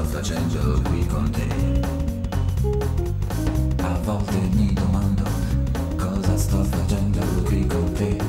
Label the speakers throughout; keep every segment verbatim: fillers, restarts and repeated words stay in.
Speaker 1: facendo qui con te. A volte mi domando cosa sto facendo qui con te.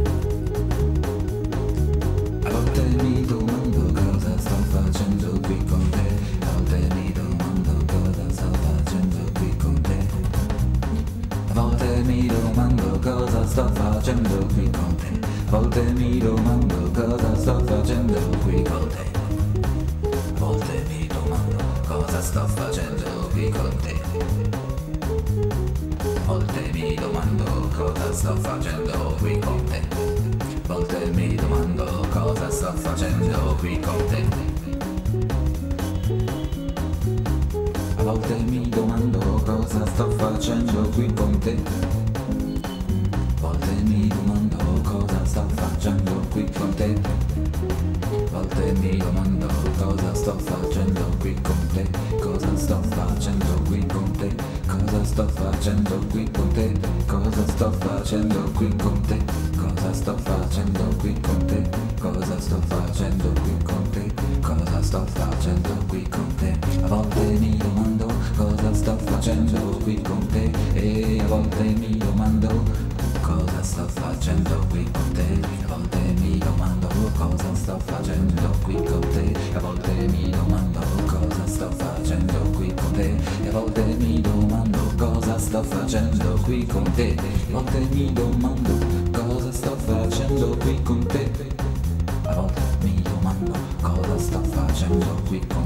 Speaker 1: A volte mi domando cosa sto facendo qui con te. A volte mi domando cosa sto facendo qui con te. A volte mi domando cosa sto facendo qui con te. A volte mi domando cosa sto facendo qui con te. A volte mi domando cosa sto facendo qui con te. A volte mi domando cosa sto facendo qui con te. A volte mi domando cosa sto facendo qui con te. A volte mi domando cosa sto facendo qui con te. A volte mi domando cosa sto facendo qui con te. A volte mi domando cosa sto facendo qui con te. Cosa sto facendo qui con te. Cosa sto facendo qui con te. Cosa sto facendo qui con te. Cosa sto facendo qui con te. Cosa sto facendo qui con te. Cosa sto facendo qui con te. A volte mi domando cosa sto facendo qui con te. E a volte mi domando cosa sto facendo qui con te. A volte mi domando cosa sto facendo qui con te. A volte mi domando cosa sto facendo qui con te. E a volte mi domando cosa sto facendo qui con te. A volte mi domando cosa sto facendo qui con te. A volte mi domando cosa sto facendo qui con te.